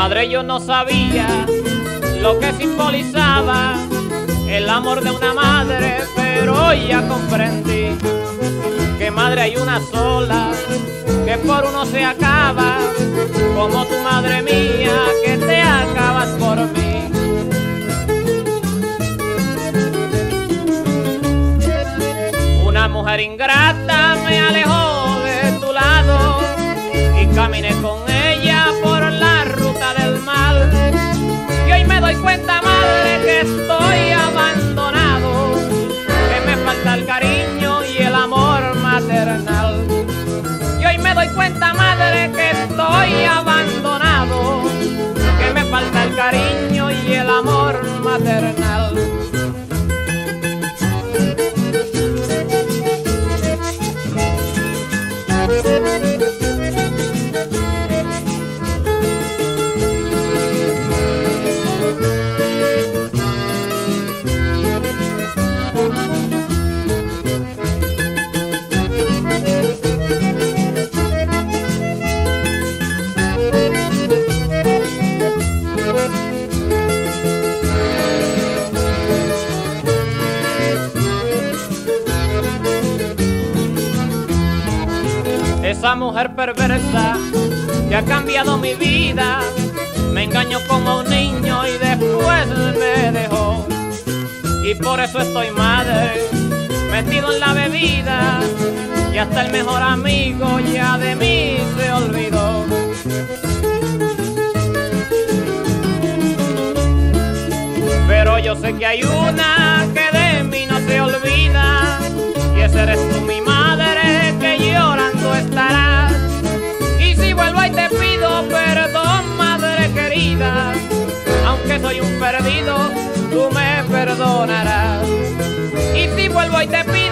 Madre, yo no sabía lo que simbolizaba el amor de una madre, pero hoy ya comprendí que madre hay una sola, que por uno se acaba, como tu madre mía, que te acabas por mí. Una mujer ingrata me alejó de tu lado y caminé con ella por la ruta del mal. Y hoy me doy cuenta, madre, que estoy abandonado, que me falta el cariño y el amor maternal. Y hoy me doy cuenta, madre, que estoy abandonado, que me falta el cariño y el amor maternal. Esa mujer perversa que ha cambiado mi vida, me engañó como un niño y después me dejó. Y por eso estoy, madre, metido en la bebida, y hasta el mejor amigo ya de mí se olvidó. Pero yo sé que hay una que de mí no se olvida, y esa eres tú, mi madre, que llorando estarás. Y si vuelvo y te pido perdón, madre querida, aunque soy un perdido, tú me perdonarás. Y si vuelvo y te pido